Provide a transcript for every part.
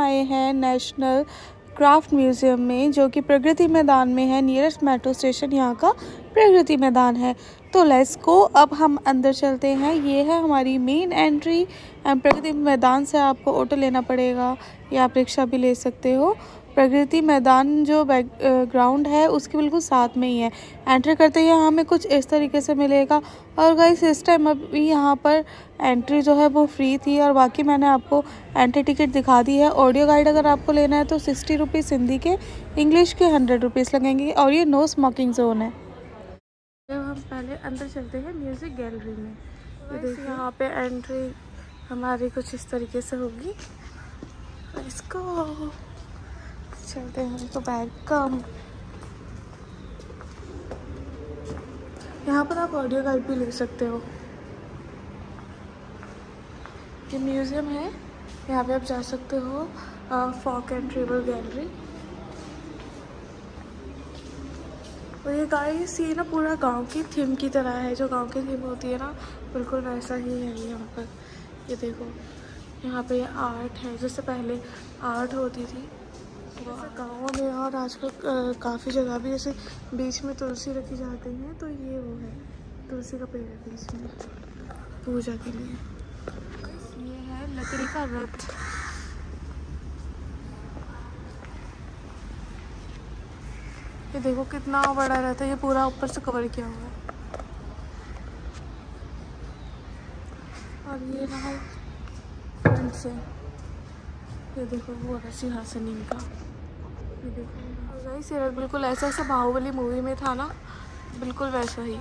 आए हैं national craft museum में, जो कि प्रगति मैदान में है। नियरेस्ट मेट्रो स्टेशन यहाँ का प्रगति मैदान है। तो लेट्स गो, अब हम अंदर चलते हैं। ये है हमारी main entry and Pragati Maidan से आपको ऑटो लेना पड़ेगा या आप रिक्शा भी ले सकते हो। प्रगति मैदान जो बैकग्राउंड है उसके बिल्कुल साथ में ही है। एंट्री करते ही हमें कुछ इस तरीके से मिलेगा। और गाइस इस टाइम अभी यहाँ पर एंट्री जो है वो फ्री थी, और बाकी मैंने आपको एंट्री टिकट दिखा दी है। ऑडियो गाइड अगर आपको लेना है तो 60 रुपीज़ हिंदी के, इंग्लिश के 100 रुपीज़ लगेंगे, और ये नो स्मोकिंग जोन है। तो हम पहले अंदर चलते हैं म्यूज़िक गैलरी में। तो देखिए यहाँ पे एंट्री हमारी कुछ इस तरीके से होगी। इसको चलते हैं तो वेलकम। यहाँ पर आप ऑडियो गाइड भी ले सकते हो। ये म्यूज़ियम है, यहाँ पे आप जा सकते हो। Folk and travel gallery. और ये गाइस ये ना पूरा गांव की थीम की तरह है, जो गांव की थीम होती है ना बिल्कुल वैसा ही है ये यहाँ पर। ये देखो यहाँ पे ये आर्ट है, जैसे पहले आर्ट होती थी गाँव में। और आजकल काफ़ी जगह भी जैसे बीच में तुलसी रखी जाती है, तो ये वो है तुलसी का पेड़ है बीच में पूजा के लिए। ये है लकड़ी का रथ। ये देखो कितना बड़ा रथ है, ये पूरा ऊपर से कवर किया हुआ है। और ये रहा फ्रंट से, ये देखो वो रहा सिंहासन इनका। ये देखो गाइस ये बिल्कुल ऐसा ऐसा बाहुबली मूवी में था ना, बिल्कुल वैसा ही।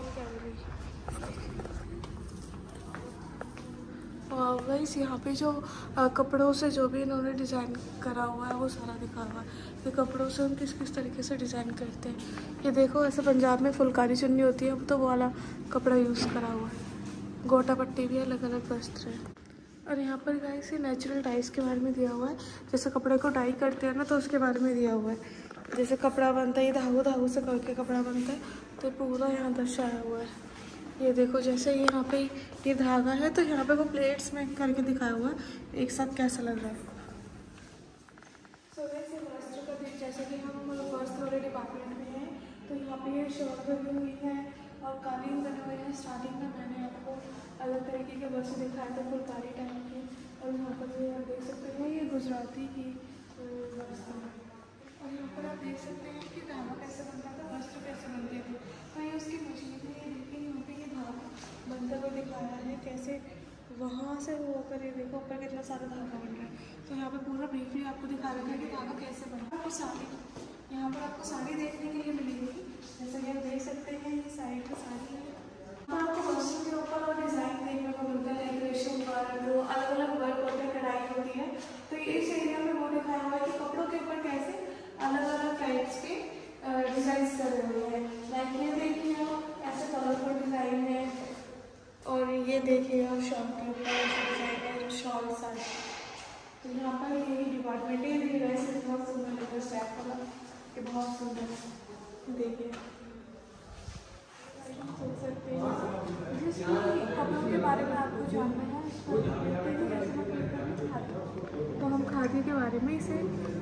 और गाइस यहाँ पे जो कपड़ों से जो भी इन्होंने डिज़ाइन करा हुआ है वो सारा दिखा हुआ है। ये कपड़ों से हम किस किस तरीके से डिज़ाइन करते हैं। ये देखो ऐसे पंजाब में फुलकारी चुन्नी होती है, तो वो वाला कपड़ा यूज़ करा हुआ है। गोटा पट्टी भी अलग अलग वस्त्र है। और यहाँ पर गाइस ये नेचुरल डाइस के बारे में दिया हुआ है। जैसे कपड़े को डाई करते हैं ना, तो उसके बारे में दिया हुआ है। जैसे कपड़ा बनता है, ये धागों से करके कपड़ा बनता है, तो पूरा यहाँ दर्शाया हुआ है। ये देखो जैसे यहाँ पे ये धागा है, तो यहाँ पे वो प्लेट्स में करके दिखाया हुआ है एक साथ, कैसा लग रहा है। वैसे वस्त्र का भी, जैसे कि हम वस्त्र वाले डिपार्टमेंट में हैं, तो यहाँ पे ये शॉल बनी हुई है और कालीन बने हुए हैं। स्टार्टिंग में मैंने आपको अलग तरीके के वस्त्र दिखाए थे फुलकारी टाइप के, और यहाँ पर ये आप देख सकते हैं ये गुजराती की वस्त्र है। और यहाँ पर आप देख सकते हैं कि धागा कैसे बनता था, वस्त्र कैसे बनते थे। तो ये उसकी मशीन है। ये देखिए यहाँ पे ये धागा बनते हुए दिखाया है, कैसे वहाँ से वो होकर, ये देखो ऊपर कितना सारा धागा बन रहा है। तो यहाँ पे पूरा ब्रीफली आपको दिखा रखा है कि धागा कैसे बना। आपको साड़ी, यहाँ पर आपको साड़ी देखने के लिए मिलेगी। जैसे कि आप देख सकते हैं ये साइड में साड़ी है। यहाँ आपको वस्त्र के ऊपर और डिज़ाइन देखने को मिलता है, डेकोरेशन वर्क, जो अलग अलग वर्क होते हैं, कढ़ाई होती है। तो इस एरिया में वो दिखाया हुआ है कि कपड़ों के ऊपर कैसे अलग अलग टाइप्स के डिज़ाइन कर रहे हैं। लाइक ये देखिए ऐसे कलरफुल डिज़ाइन है, और ये देखिए आप शॉल के ऊपर ऐसे डिज़ाइन है, शॉल साड़ी। तो यहाँ पर यही डिपार्टमेंट है। ये वैसे बहुत सुंदर लग रहा है स्टैप वाला, ये बहुत सुंदर है। देखिए सोच सकते हैं जिसकी कपड़ों के बारे में आपको जानना है, तो हम खादी के बारे में इसे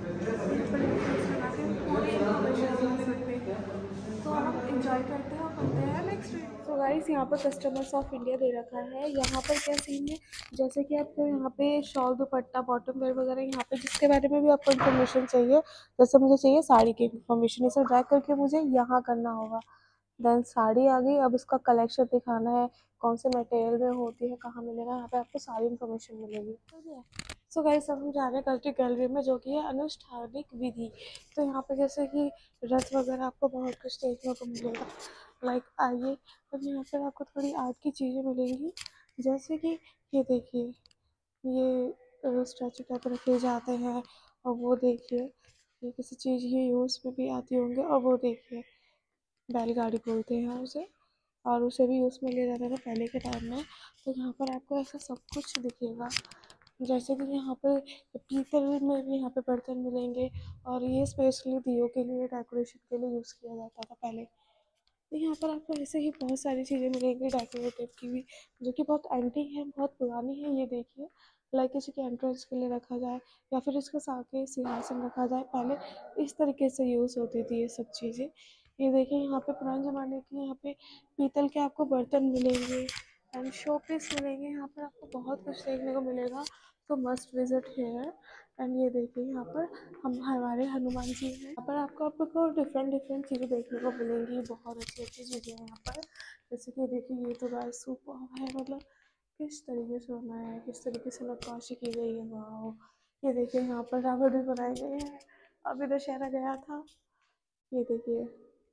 पूरी इन्फॉर्मेशन जान सकते हैं। तो हम इंजॉय करते हैं और पढ़ते हैं नेक्स्ट। तो गाइस यहाँ पर कस्टमर्स ऑफ इंडिया दे रखा है। यहाँ पर क्या सीन है, जैसे कि आपको यहाँ पे शॉल, दुपट्टा, बॉटम वेयर वगैरह, यहाँ पे जिसके बारे में भी आपको इन्फॉर्मेशन चाहिए, जैसे मुझे चाहिए साड़ी की इन्फॉर्मेशन, इसे ड्रैग करके मुझे यहाँ करना होगा। देन साड़ी आ गई। अब इसका कलेक्शन दिखाना है, कौन से मटेरियल में होती है, कहाँ मिलेगा, यहाँ पे आपको सारी इन्फॉर्मेशन मिलेगी। सो गाइस अब हम जा रहे हैं कल्चर गैलरी में, जो कि है अनुष्ठानिक विधि। तो यहाँ पे जैसे कि रथ वगैरह आपको बहुत कुछ देखने को मिलेगा। लाइक आइए, अब यहाँ पर आपको थोड़ी आर्ट की चीज़ें मिलेंगी। जैसे कि ये देखिए, ये स्टैचू टाइप रखे जाते हैं, और वो देखिए ये किसी चीज़ की यूज़ में भी आती होंगे। और वो देखिए बैलगाड़ी बोलते हैं उसे, और उसे भी यूज़ में ले जाता था पहले के टाइम में। तो यहाँ पर आपको ऐसा सब कुछ दिखेगा। जैसे कि यहाँ पर पीतल में भी यहाँ पे बर्तन मिलेंगे, और ये स्पेशली दियों के लिए, डेकोरेशन के लिए यूज़ किया जाता था पहले। तो यहाँ पर आपको ऐसे ही बहुत सारी चीज़ें मिलेंगी डेकोरेटिव की भी, जो कि बहुत एंटीक है, बहुत पुरानी है। ये देखिए लाइक किसी के एंट्रेंस के लिए रखा जाए या फिर इसके आगे सिंहासन रखा जाए, पहले इस तरीके से यूज़ होती थी ये सब चीज़ें। ये देखिए यहाँ पे पुराने ज़माने के यहाँ पे पीतल के आपको बर्तन मिलेंगे एंड शो पीस मिलेंगे, यहाँ पर आपको बहुत कुछ देखने को मिलेगा। तो मस्ट विजिट हेयर। एंड ये देखिए यहाँ पर हम हमारे हनुमान जी हैं। यहाँ पर आपको डिफरेंट डिफरेंट चीज़ें देखने को मिलेंगी, बहुत अच्छी अच्छी चीज़ें हैं यहाँ पर। जैसे कि देखिए ये तो गाइस सुपर है, मतलब किस तरीके से बनाया है, किस तरीके से नक्काशी की गई है, वाह। ये देखिए यहाँ पर रावण भी बनाए गए हैं, अभी दशहरा गया था। ये देखिए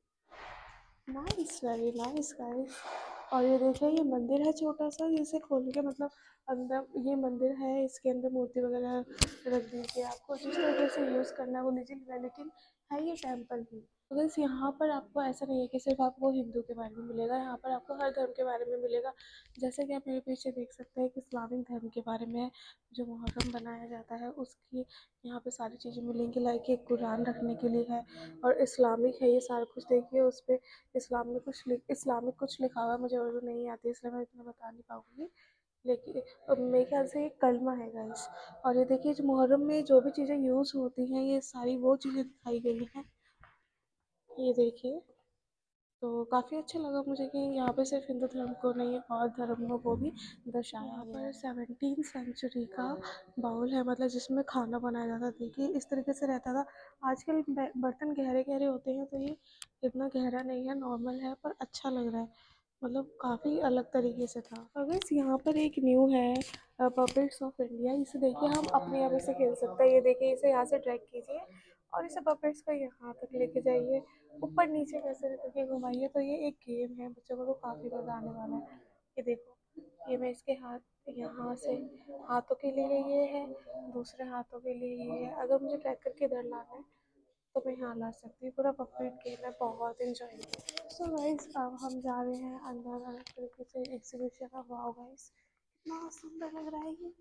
नाइस, वेरी नाइस गाइस। और ये देखिए ये मंदिर है छोटा सा, जिसे खोल के मतलब अंदर ये मंदिर है, इसके अंदर मूर्ति वगैरह रख दीजिए, आपको जिस तरीके से यूज़ करना है वो लीजिए, लेकिन है ये टेम्पल ही। तो बस यहाँ पर आपको ऐसा नहीं है कि सिर्फ आपको हिंदू के बारे में मिलेगा, यहाँ पर आपको हर धर्म के बारे में मिलेगा। जैसे कि आप मेरे पीछे देख सकते हैं कि इस्लामिक धर्म के बारे में जो मुहर्रम बनाया जाता है उसकी यहाँ पे सारी चीज़ें मिलेंगी। लाइक एक कुरान रखने के लिए है और इस्लामिक है ये सारा कुछ। देखिए उस पर इस्लामिक कुछ लिखा हुआ है, मुझे उर्दू नहीं आती इसलिए मैं इतना बता नहीं पाऊँगी, लेकिन मेरे ख्याल से ये कलमा है गाइस। और ये देखिए जो मुहर्रम में जो भी चीज़ें यूज़ होती हैं ये सारी वो चीज़ें दिखाई गई हैं। ये देखिए तो काफ़ी अच्छा लगा मुझे कि यहाँ पे सिर्फ हिंदू धर्म को नहीं और धर्मों को भी दर्शाया गया है। 17वीं सेंचुरी का बाउल है, मतलब जिसमें खाना बनाया जाता था। देखिए इस तरीके से रहता था। आजकल बर्तन गहरे गहरे होते हैं तो ये इतना गहरा नहीं है, नॉर्मल है, पर अच्छा लग रहा है, मतलब काफ़ी अलग तरीके से था। और बस यहाँ पर एक न्यू है पपेट्स ऑफ इंडिया, इसे देखिए हम अपने यहाँ से खेल सकते हैं। ये देखिए इसे यहाँ से ड्रैग कीजिए और इसे पपेट्स को यहाँ तक लेके जाइए, ऊपर नीचे कैसे करके घुमाइए। तो ये एक गेम है, बच्चों को तो काफ़ी मज़ा आने वाला है। ये देखो ये मैं इसके हाथ यहाँ से हाथों के लिए ये है, दूसरे हाथों के लिए ये है। अगर मुझे ट्रैक करके इधर लाना है तो मैं यहाँ ला सकती हूँ। पूरा पपेट गेम है, बहुत इंजॉय किया। सो गाइस अब हम जा रहे हैं अंदर अलग तरीके से एग्जीबिशन है। वाओ गाइस कितना सुंदर लग रहा है ये,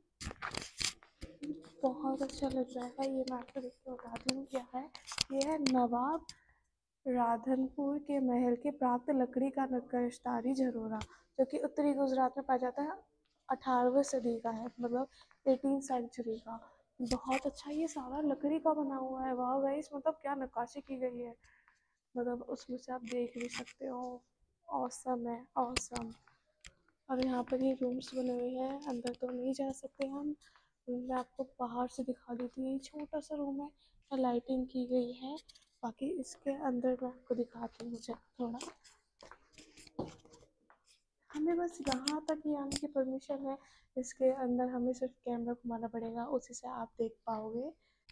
बहुत अच्छा लग रहा है। ये मैं आपको देख के बताती हूँ क्या है। ये है नवाब राधनपुर के महल के प्राप्त लकड़ी का नक्काशदारी झरोरा, जो कि उत्तरी गुजरात में पाया जाता है। 18वीं सदी का है, मतलब 18 सेंचुरी का। बहुत अच्छा, ये सारा लकड़ी का बना हुआ है। वाह गाइस मतलब क्या नक्काशी की गई है, मतलब उसमें से आप देख भी सकते हो। ऑसम है, ऑसम। और यहाँ पर ये रूम्स बने हुए हैं, अंदर तो नहीं जा सकते हम, मैं आपको बाहर से दिखा देती हूँ। ये छोटा सा रूम है, लाइटिंग की गई है। बाकी इसके अंदर मैं आपको दिखाती हूँ थोड़ा। हमें बस यहाँ तक ही आने की परमिशन है, इसके अंदर हमें सिर्फ कैमरा घुमाना पड़ेगा, उसी से आप देख पाओगे।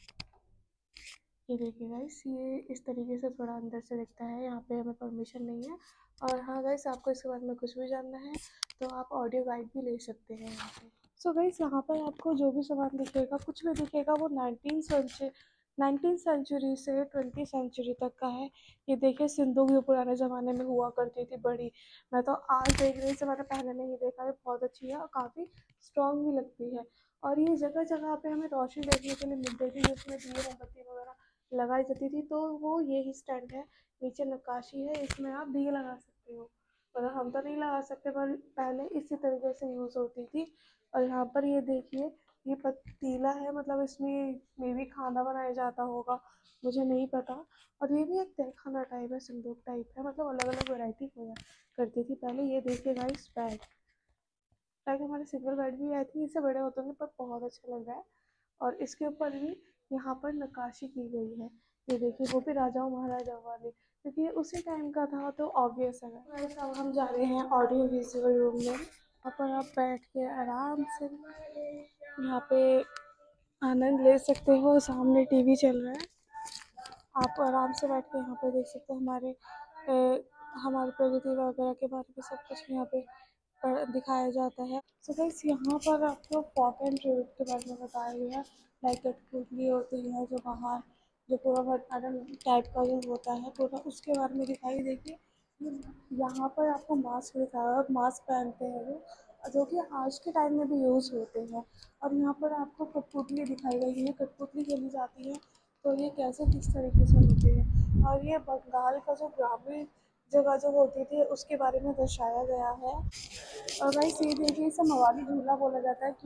ये देखिए गाइस ये इस तरीके से थोड़ा अंदर से दिखता है, यहाँ पे हमें परमिशन नहीं है। और हाँ गाइस आपको इसके बारे में कुछ भी जानना है तो आप ऑडियो गाइड भी ले सकते हैं यहाँ पे। सो गाइस यहाँ पर आपको जो भी सामान दिखेगा, कुछ भी दिखेगा, वो 19 सेंचुरी से 20 सेंचुरी तक का है। ये देखिए सिंदूक जो पुराने ज़माने में हुआ करती थी बड़ी, मैं तो आज देख रही से मैंने पहले नहीं देखा है, बहुत अच्छी है और काफ़ी स्ट्रॉन्ग भी लगती है। और ये जगह जगह पे हमें रोशनी देखने के लिए मिलती थी, जिसमें दिए मोमबत्ती वगैरह लगाई जाती थी। तो वो यही स्टैंड है, नीचे नक्काशी है, इसमें आप दिए लगा सकते हो। मतलब हम तो नहीं लगा सकते पर पहले इसी तरीके से यूज़ होती थी। और यहाँ पर ये देखिए ये पतीला है, मतलब इसमें मे भी खाना बनाया जाता होगा, मुझे नहीं पता। और ये भी एक तहखाना टाइप है, संदूक टाइप है, मतलब अलग अलग वैरायटी हुआ करती थी पहले। ये देखिए गाइस बेड, ताकि हमारे सिंगल बेड भी आई थी, इससे बड़े होते हैं पर बहुत अच्छा लग रहा है। और इसके ऊपर भी यहाँ पर नक्काशी की गई है। ये देखिए वो भी राजाओं महाराजाओं वाली, क्योंकि ये उसी टाइम का था तो ऑब्वियस है। गाइस अब हम जा रहे हैं ऑडियो विजुअल रूम में, वहाँ पर आप बैठ के आराम से यहाँ पे आनंद ले सकते हो। सामने टीवी चल रहा है, आप आराम से बैठ के यहाँ पे देख सकते हो। हमारी प्रगति वगैरह के बारे में सब कुछ यहाँ पे दिखाया जाता है। सो गाइस यहाँ पर आपको फॉक एंड ट्यूब के बारे में बताया गया है। लाइक कठपुतली होती है जो बाहर, जो पूरा भरतनाट्यम टाइप का जो होता है पूरा, उसके बारे में दिखाई। देखिए यहाँ पर आपको मास्क दिखाया है, मास्क पहनते हैं वो, जो कि आज के टाइम में भी यूज़ होते हैं। और यहाँ पर आपको कठपुतली दिखाई गई है, कठपुतली खेली जाती है, तो ये कैसे किस तरीके से होती है। और ये बंगाल का जो ग्रामीण जगह जो होती थी उसके बारे में दर्शाया गया है। और वही ये देखिए इसे मवाली झूला बोला जाता है, क्यों,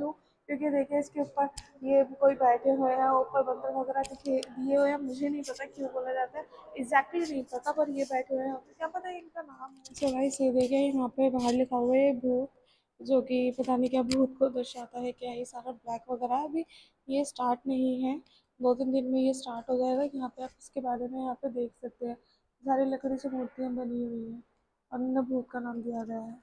क्योंकि देखिए इसके ऊपर ये कोई बैठे हुए हैं, ऊपर बंदर वगैरह दिए हुए हैं। मुझे नहीं पता क्यों बोला जाता है, एग्जैक्टली नहीं पता, पर ये बैठे हुए हैं, क्या पता इनका नाम है। सो गाइस ये देखिए यहाँ पे बाहर लिखा हुआ है भूत, जो कि पता नहीं क्या भूत को दर्शाता है क्या। ये सारा ब्लैक वगैरह अभी ये स्टार्ट नहीं है, 2-3 दिन में ये स्टार्ट हो जाएगा। यहाँ पे आप इसके बारे में यहाँ पे देख सकते हैं, सारी लकड़ी से मूर्तियाँ बनी हुई हैं और उन्हें भूत का नाम दिया गया है।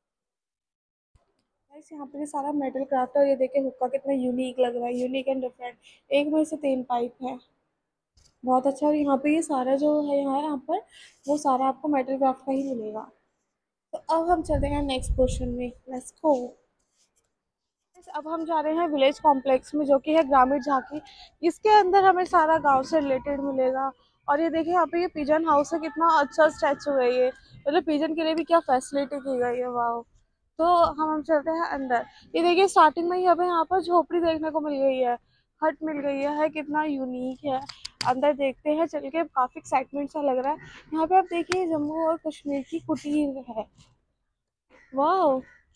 गाइस यहाँ पे ये सारा मेटल क्राफ्ट है और ये देखिए हुक्का कितना यूनिक लग रहा है, यूनिक एंड डिफरेंट। एक में से 3 पाइप है, बहुत अच्छा। और यहाँ पे ये सारा जो है यहाँ पर वो सारा आपको मेटल क्राफ्ट का ही मिलेगा। तो अब हम चलते हैं नेक्स्ट पोर्शन में, लेट्स गो। अब हम जा रहे हैं विलेज कॉम्प्लेक्स में, जो कि है ग्रामीण झांकी। इसके अंदर हमें सारा गांव से रिलेटेड मिलेगा। और ये देखिए यहाँ पे ये पिजन हाउस है, कितना अच्छा स्टैचू है ये, मतलब पिजन के लिए भी क्या फैसिलिटी की गई है, वाह। तो हम चलते हैं अंदर। ये देखिए स्टार्टिंग में ही हमें यहाँ पर झोपड़ी देखने को मिल गई है, हट मिल गई है, कितना यूनिक है। अंदर देखते हैं चल के, काफी एक्साइटमेंट सा लग रहा है। यहाँ पे आप देखिए जम्मू और कश्मीर की कुटीर है, वाह।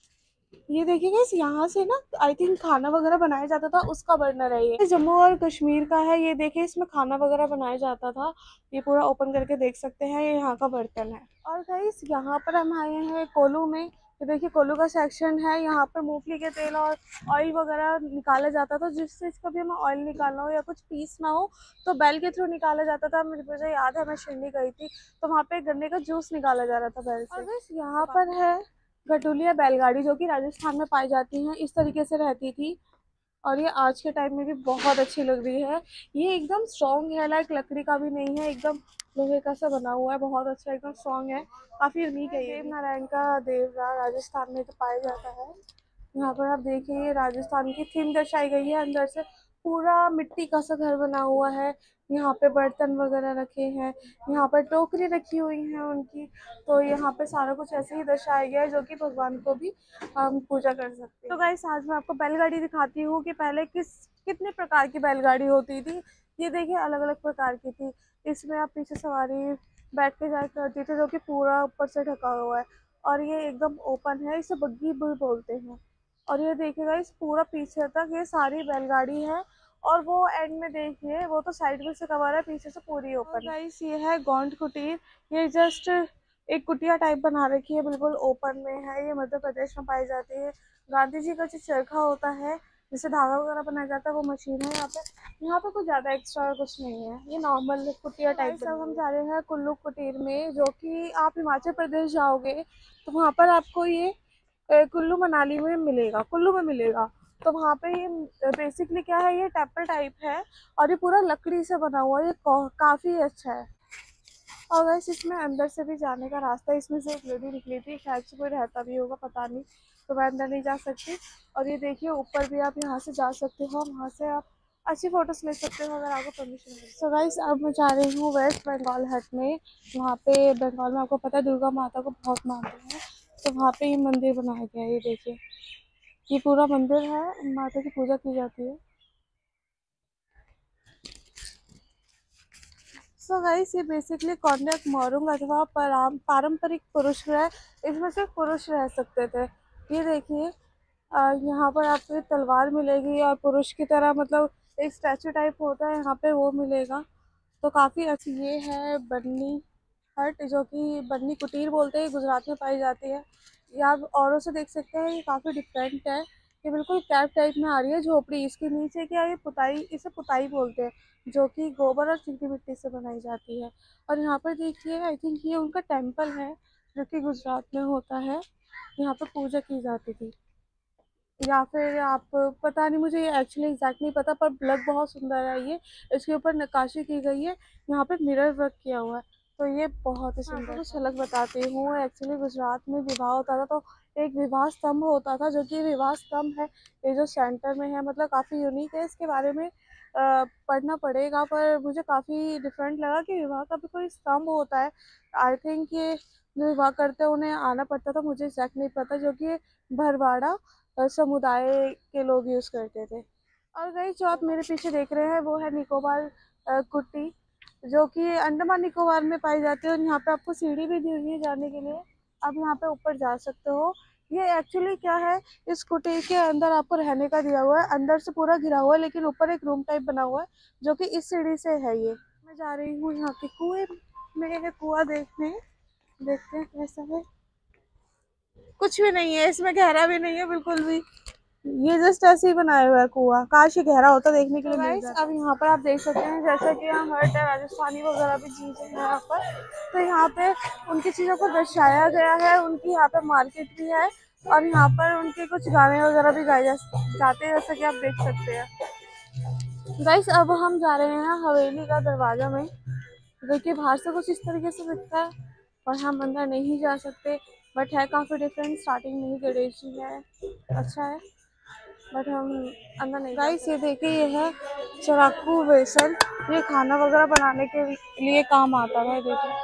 ये देखिएगा इस यहाँ से ना आई थिंक खाना वगैरह बनाया जाता था, उसका बर्नर है ये जम्मू और कश्मीर का है। ये देखिए इसमें खाना वगैरह बनाया जाता था, ये पूरा ओपन करके देख सकते हैं, ये यहाँ का बर्तन है। और गाइस यहाँ पर हम आए हैं कोलू में। ये देखिए कोलू का सेक्शन है, यहाँ पर मूंगफली के तेल और ऑयल वगैरह निकाला जाता था। जिस चीज़ का भी हमें ऑयल निकालना हो या कुछ पीसना हो तो बैल के थ्रू निकाला जाता था। मुझे याद है मैं शिरडी गई थी तो वहाँ पे गन्ने का जूस निकाला जा रहा था बैल से। और बस यहाँ पर है गठुलिया बैलगाड़ी, जो कि राजस्थान में पाई जाती हैं, इस तरीके से रहती थी। और ये आज के टाइम में भी बहुत अच्छी लग रही है। ये एकदम स्ट्रॉन्ग है, लाइक लकड़ी का भी नहीं है, एकदम लोहे का सा बना हुआ है, बहुत अच्छा एकदम स्ट्रॉन्ग है, काफी यूनिक है। ये देव नारायण का देवरा राजस्थान में तो पाया जाता है। यहाँ पर आप देखिए राजस्थान की थीम दर्शाई गई है, अंदर से पूरा मिट्टी का सा घर बना हुआ है। यहाँ पे बर्तन वगैरह रखे हैं, यहाँ पर टोकरी रखी हुई है उनकी। तो यहाँ पे सारा कुछ ऐसे ही दर्शाया गया है, जो कि भगवान को भी हम पूजा कर सकते हैं। तो गाइस आज मैं आपको बैलगाड़ी दिखाती हूँ कि पहले कितने प्रकार की बैलगाड़ी होती थी। ये देखिए अलग अलग प्रकार की थी। इसमें आप पीछे सवारी बैठ के जाया करती थी, जो कि पूरा ऊपर से ढका हुआ है। और ये एकदम ओपन है, इसे बग्गी भी बोलते हैं। और ये देखिएगा इस पूरा पीछे तक ये सारी बैलगाड़ी है। और वो एंड में देखिए वो तो साइड में से कवर है, पीछे से पूरी ओपन है। गाइस ये है गोंड कुटीर, ये जस्ट एक कुटिया टाइप बना रखी है, बिल्कुल ओपन में है। ये मध्य प्रदेश में पाई जाती है। गांधी जी का जो चरखा होता है जिससे धागा वगैरह बनाया जाता है, वो मशीन है यहाँ पे। यहाँ पे कुछ ज्यादा एक्स्ट्रा कुछ नहीं है, ये नॉर्मल कुटिया टाइप। सब हम जा रहे हैं कुल्लू कुटीर में, जो कि आप हिमाचल प्रदेश जाओगे तो वहाँ पर आपको ये कुल्लू मनाली में मिलेगा, कुल्लू में मिलेगा। तो वहाँ पे ये बेसिकली क्या है, ये टेम्पल टाइप है और ये पूरा लकड़ी से बना हुआ है। ये काफ़ी अच्छा है। और वैसे इसमें अंदर से भी जाने का रास्ता है, इसमें से एक लेडी निकली थी, शायद से कोई रहता भी होगा पता नहीं, तो मैं अंदर नहीं जा सकती। और ये देखिए ऊपर भी आप यहाँ से जा सकते हो, वहाँ से आप अच्छी फोटोज ले सकते हो अगर आपको परमिशन मिले। सो गाइस अब मैं जा रही हूँ वेस्ट बंगाल हट में। वहाँ पे बंगाल में आपको पता है दुर्गा माता को बहुत मानते हैं, तो वहाँ पे ये मंदिर बनाया गया है। ये देखिए ये पूरा मंदिर है, माता की पूजा की जाती है। सो गाइस ये बेसिकली कॉन्याक मोरुंग अथवा पारंपरिक पुरुष गृह, इसमें सिर्फ पुरुष रह सकते थे। ये देखिए यहाँ पर आपको तलवार मिलेगी और पुरुष की तरह मतलब एक स्टैचू टाइप होता है यहाँ पे, वो मिलेगा। तो काफ़ी अच्छी ये है बन्नी हट, जो कि बन्नी कुटीर बोलते हैं, गुजरात में पाई जाती है। ये आप औरों से देख सकते हैं, ये काफ़ी डिफरेंट है। ये बिल्कुल कैप टाइप में आ रही है झोपड़ी, इसके नीचे क्या ये पुताई, इसे पुताई बोलते हैं, जो कि गोबर और चिकनी मिट्टी से बनाई जाती है। और यहाँ पर देखिए आई थिंक ये उनका टेम्पल है, जो कि गुजरात में होता है, यहाँ पर पूजा की जाती थी। या फिर आप पता नहीं, मुझे ये एक्चुअली एग्जैक्ट नहीं पता, पर लग बहुत सुंदर है ये। इसके ऊपर नक्काशी की गई है, यहाँ पे मिरर वर्क किया हुआ है, तो ये बहुत ही सुंदर। कुछ अलग बताती हूँ, एक्चुअली गुजरात में विवाह होता था तो एक विवाह स्तंभ होता था, जो कि विवाह स्तंभ है ये जो सेंटर में है, मतलब काफ़ी यूनिक है। इसके बारे में पढ़ना पड़ेगा, पर मुझे काफ़ी डिफरेंट लगा कि विवाह का भी कोई स्तंभ होता है। आई थिंक ये जो विवाह करते हैं उन्हें आना पड़ता था, मुझे एग्जैक्ट नहीं पता, जो कि भरवाड़ा समुदाय के लोग यूज़ करते थे। और गाइस जो आप मेरे पीछे देख रहे हैं वो है निकोबार कुट्टी, जो कि अंडमान निकोबार में पाई जाती है। और यहाँ पे आपको सीढ़ी भी दी हुई है जाने के लिए, आप यहाँ पे ऊपर जा सकते हो। ये एक्चुअली क्या है, इस कुटीर के अंदर आपको रहने का दिया हुआ है, अंदर से पूरा घिरा हुआ है, लेकिन ऊपर एक रूम टाइप बना हुआ है जो कि इस सीढ़ी से है। ये मैं जा रही हूँ यहाँ के कुएं में, कुआं देखने, देखते हैं कैसा है। कुछ भी नहीं है इसमें, गहरा भी नहीं है बिल्कुल भी, ये जस्ट ऐसे ही बनाया हुआ है कुआं। काश ये गहरा होता देखने के लिए मिल जाता। अब यहाँ पर आप देख सकते हैं जैसे कि यहाँ हर्ट है, राजस्थानी वगैरह भी चीजें हैं यहाँ पर, तो यहाँ पे उनकी चीजों को दर्शाया गया है। उनकी यहाँ पे मार्केट भी है और यहाँ पर उनके कुछ गाने वगैरह भी गाए जाते हैं, जैसे कि आप देख सकते हैं। गाइस अब हम जा रहे हैं हवेली का दरवाजा में। देखिए बाहर से कुछ इस तरीके से दिखता है और हम अंदर नहीं जा सकते, बट है काफ़ी डिफरेंट। स्टार्टिंग में ही गणेश जी है, अच्छा है, बट हम अंदर नहीं। गाइस ये देखिए, ये है चराकू बेसन, ये खाना वगैरह बनाने के लिए काम आता है। देखिए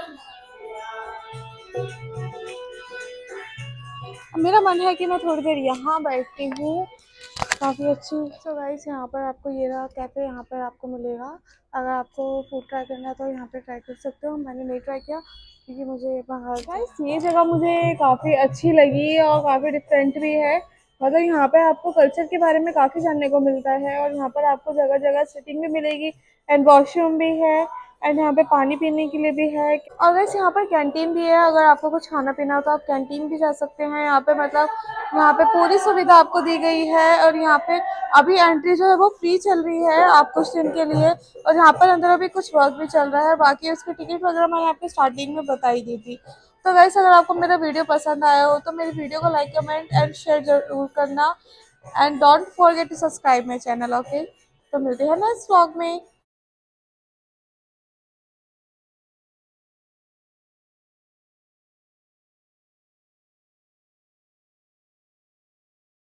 मेरा मन है कि मैं थोड़ी देर यहाँ बैठती हूँ, काफ़ी अच्छी। सो गाइस यहाँ पर आपको ये रहा कैफ़े, यहाँ पर आपको मिलेगा। अगर आपको फूड ट्राई करना है तो यहाँ पे ट्राई कर सकते हो। मैंने नहीं ट्राई किया क्योंकि मुझे बाहर। गाइस ये जगह मुझे काफ़ी अच्छी लगी और काफ़ी डिफरेंट भी है। मतलब यहाँ पे आपको कल्चर के बारे में काफ़ी जानने को मिलता है और यहाँ पर आपको जगह जगह सिटिंग भी मिलेगी एंड वॉशरूम भी है एंड यहाँ पे पानी पीने के लिए भी है। और वैसे यहाँ पर कैंटीन भी है, अगर आपको कुछ खाना पीना हो तो आप कैंटीन भी जा सकते हैं। यहाँ पे मतलब यहाँ पे पूरी सुविधा आपको दी गई है और यहाँ पे अभी एंट्री जो है वो फ्री चल रही है आप कुछ दिन के लिए, और यहाँ पर अंदर अभी कुछ वर्क भी चल रहा है। बाकी उसकी टिकट वगैरह मैंने आपको स्टार्टिंग में बताई दी थी। तो वैसे अगर आपको मेरा वीडियो पसंद आया हो तो मेरी वीडियो को लाइक कमेंट एंड शेयर जरूर करना and don't forget to subscribe my channel. Okay, तो मिलते हैं नेक्स्ट व्लॉग में।